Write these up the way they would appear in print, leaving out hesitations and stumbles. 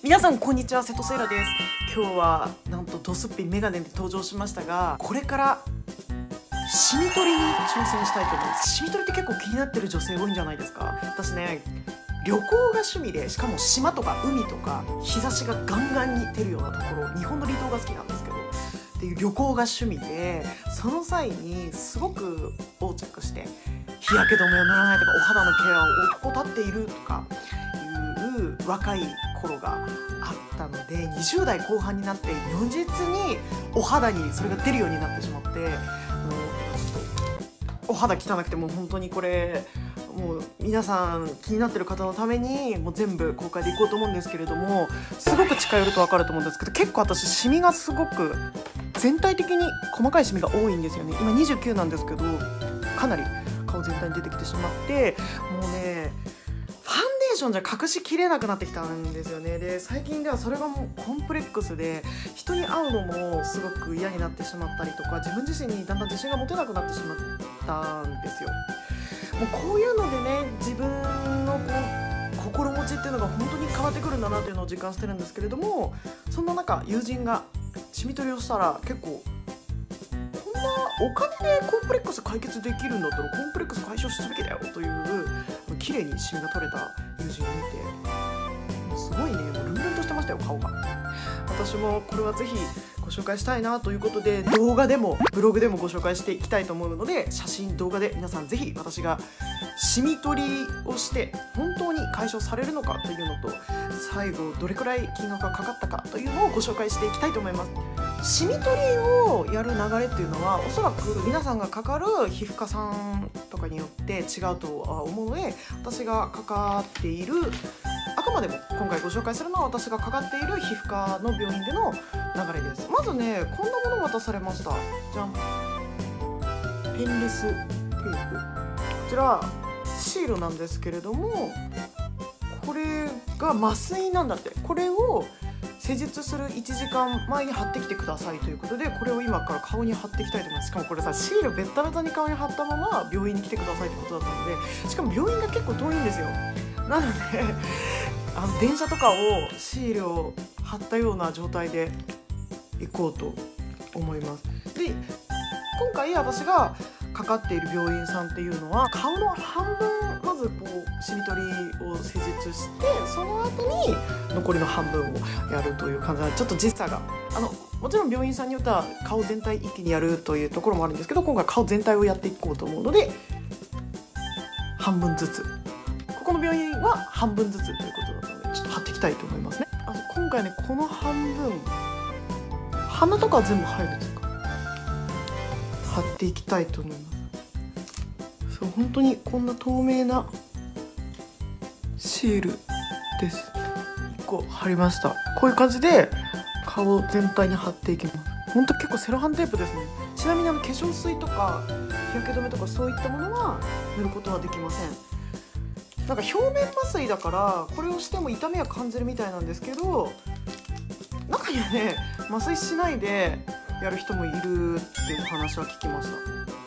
皆さんこんにちは、瀬戸セイラです。今日はなんとドスッピンメガネで登場しましたが、これからシミ取りに挑戦したいと思います。シミ取りって結構気になってる女性多いんじゃないですか。私ね、旅行が趣味で、しかも島とか海とか日差しがガンガンに出るようなところ、日本の離島が好きなんですけどっていう旅行が趣味で、その際にすごく横着して日焼け止めを塗らないとか、お肌のケアを怠っているとかいう若い頃があったので、20代後半になって如実にお肌にそれが出るようになってしまって、お肌汚くて、もう本当にこれもう皆さん気になってる方のためにもう全部公開でいこうと思うんですけれども、すごく近寄ると分かると思うんですけど、結構私シミがすごく全体的に細かいシミが多いんですよね。今29なんですけど、かなり顔全体に出てきてしまって、もうねファンデーションじゃ隠しきれなくなってきたんですよね。で最近ではそれがもうコンプレックスで、人に会うのもすごく嫌になってしまったりとか、自分自身にだんだん自信が持てなくなってしまったんですよ。もうこういうのでね、自分の心持ちっていうのが本当に変わってくるんだなというのを実感してるんですけれども、そんな中友人がシミ取りをしたら、結構こんなお金でコンプレックス解決できるんだったらコンプレックス解消すべきだよという綺麗にシミが取れた友人を見て、もうすごいね、もうルンルンとしてましたよ、顔が。私もこれはぜひご紹介したいなということで、動画でもブログでもご紹介していきたいと思うので、写真動画で皆さんぜひ私がシミ取りをして本当に解消されるのかというのと、最後どれくらい金額がかかったかというのをご紹介していきたいと思います。シミ取りをやる流れっていうのは、おそらく皆さんがかかる皮膚科さんとかによって違うとは思うので、私がかかっている、あくまでも今回ご紹介するのは私がかかっている皮膚科の病院での流れです。まずね、こんなもの渡されました。じゃん。ペンレステープ。こちらシールなんですけれども、これが麻酔なんだって。これを施術する1時間前に貼ってきてくださいということで、これを今から顔に貼っていきたいと思います。しかもこれさ、シールベッタベタに顔に貼ったまま病院に来てくださいってことだったので、しかも病院が結構遠いんですよ。なので電車とかをシールを貼ったような状態で行こうと思います。で今回私がかかっている病院さんっていうのは、顔の半分まずシミ取りを施術して、その後に残りの半分をやるという感じで、ちょっと時差がもちろん病院さんによっては顔全体一気にやるというところもあるんですけど、今回顔全体をやっていこうと思うので、半分ずつ、ここの病院は半分ずつということなので、ちょっと貼っていきたいと思いますね。今回ね、この半分、鼻とかは全部入るんですか、貼っていきたいと思います。そう、本当にこんな透明なシールです。1個貼りました。こういう感じで顔全体に貼っていきます。本当結構セロハンテープですね。ちなみに化粧水とか日焼け止めとかそういったものは塗ることはできません。なんか表面麻酔だからこれをしても痛みは感じるみたいなんですけど、中にはね、麻酔しないでやる人もいるっていう話は聞きました。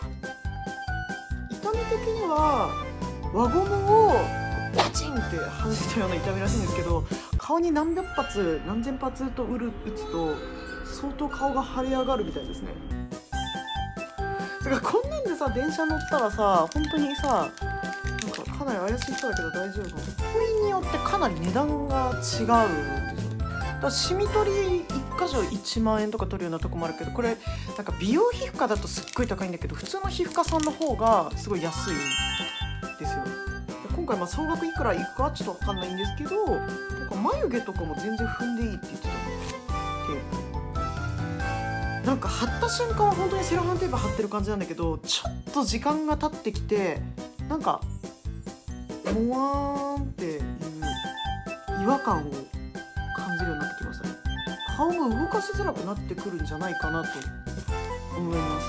痛み的には輪ゴムをパチンって外したような痛みらしいんですけど、顔に何百発何千発と打つと相当顔が腫れ上がるみたいですね。だからこんなんでさ、電車乗ったらさ、本当にさ、なんかかなり怪しい人だけど大丈夫かな。病院によってかなり値段が違うんですよ。だからシミ取り1箇所1万円とか取るようなとこもあるけど、これなんか美容皮膚科だとすっごい高いんだけど、普通の皮膚科さんの方がすごい安いんですよ。今回総額いくらいくかちょっと分かんないんですけど、なんか眉毛とかも全然踏んでいいって言ってたの。テープなんか貼った瞬間は本当にセロハンテープ貼ってる感じなんだけど、ちょっと時間が経ってきて、なんかモワーンっていう違和感を感じるようになってきましたね。顔も動かしづらくなってくるんじゃないかなと思います。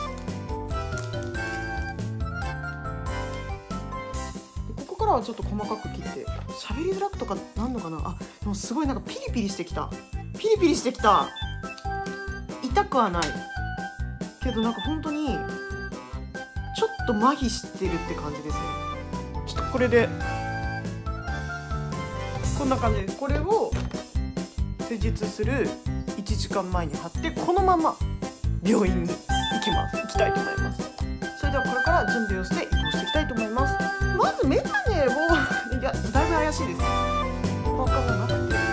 ここからはちょっと細かく切って喋りづらくとかなんのかな。でもすごいなんかピリピリしてきた。ピリピリしてきた。痛くはないけど、なんか本当にちょっと麻痺してるって感じですね。ちょっとこれでこんな感じです。これを施術する1時間前に貼ってこのまま病院に行きたいと思います。それではこれから準備をして移動していきたいと思います。まずメガネをいやだいぶ怪しいです。パーカーもなくて、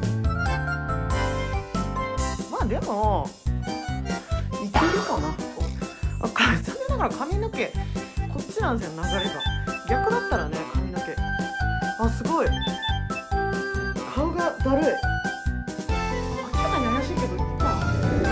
まあでもいけるかな。残念ながら髪の毛こっちなんですよ、流れが。逆だったらね、髪の毛すごい顔がだるい。明らかに怪しいけどいいか。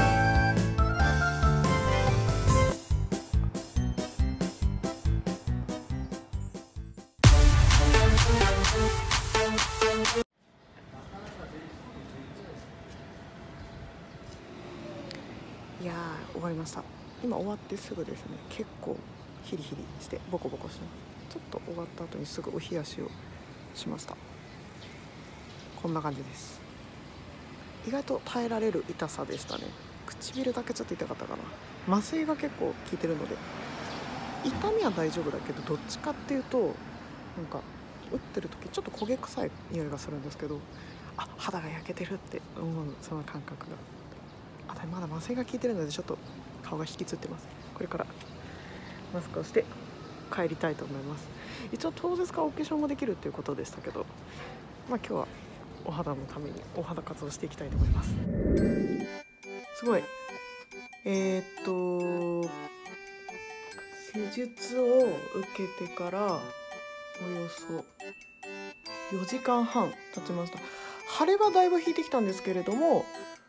いやー、終わりました。今終わってすぐですね、結構ヒリヒリしてボコボコしてます。ちょっと終わった後にすぐお冷やしをしました。こんな感じです。意外と耐えられる痛さでしたね。唇だけちょっと痛かったかな。麻酔が結構効いてるので痛みは大丈夫だけど、どっちかっていうとなんか打ってる時ちょっと焦げ臭い匂いがするんですけど、肌が焼けてるって思う、その感覚が。まだ麻酔が効いてるのでちょっと顔が引きつってます。これからマスクをして帰りたいと思います。一応当日からお化粧もできるっていうことでしたけど、今日はお肌のためにお肌活動していきたいと思います。すごい施術を受けてからおよそ4時間半経ちました。腫れはだいぶ引いてきたんですけれども、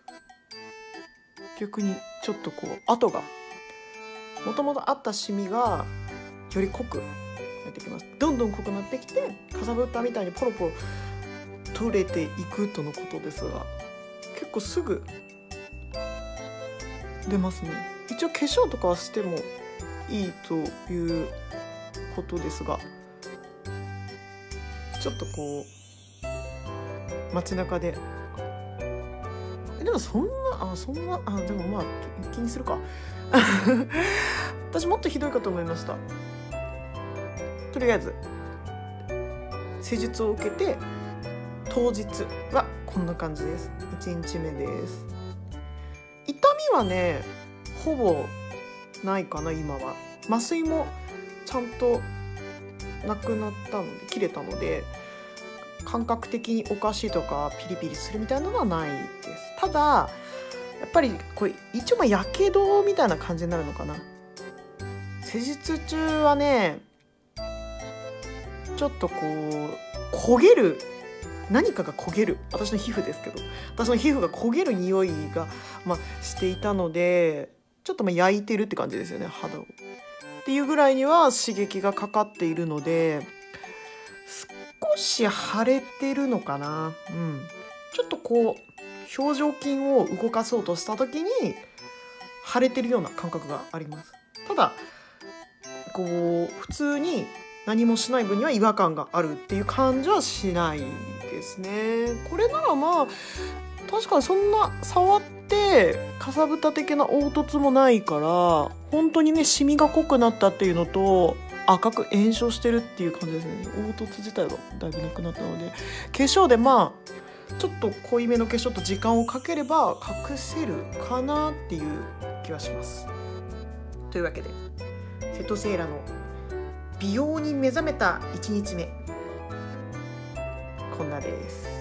逆にちょっと跡が、もともとあったシミがより濃くなってきます。どんどん濃くなってきて、かさぶたみたいにポロポロ取れていくとのことですが、結構すぐ出ますね。一応化粧とかはしてもいいということですが、ちょっと街中ででもそんなでもまあ気にするか私もっとひどいかと思いました。とりあえず施術を受けて当日はこんな感じです。1日目です。痛みはねほぼないかな。今は麻酔もちゃんとなくなったので、切れたので、感覚的におかしいとかピリピリするみたいなのはないです。ただやっぱりこれ一応やけどみたいな感じになるのかな。施術中はねちょっと焦げる、何かが焦げる、私の皮膚ですけど、私の皮膚が焦げる匂いが、していたので、ちょっと焼いてるって感じですよね、肌を。っていうぐらいには刺激がかかっているので、少し腫れてるのかな。ちょっと表情筋を動かそうとした時に腫れてるような感覚があります。ただ普通に何もしない分には違和感があるっていう感じはしないですね。これなら確かにそんな触ってかさぶた的な凹凸もないから、本当にねシミが濃くなったっていうのと赤く炎症してるっていう感じですね。凹凸自体はだいぶなくなったので、化粧でちょっと濃いめの化粧と時間をかければ隠せるかなっていう気はします。というわけで瀬戸セイラの美容に目覚めた1日目こんなです。